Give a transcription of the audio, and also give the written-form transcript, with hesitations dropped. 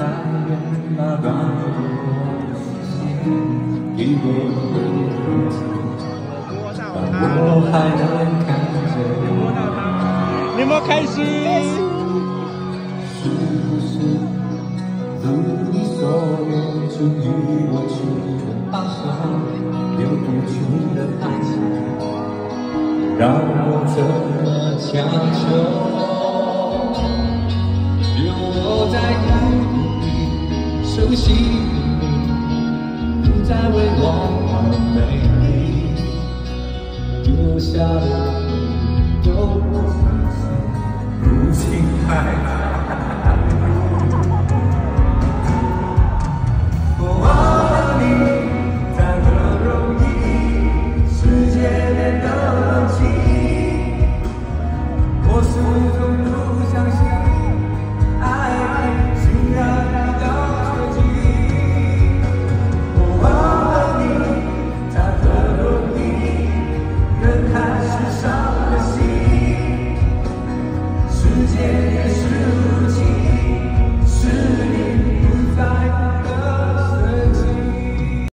太远，那段我心已过但我还能看着你有没有开心？ 是不是如你所愿，终于我去了放手，留不住的爱情，让我怎么强求？留我在故里，熟悉的你，不再为我而美丽，留下的都不如今太太。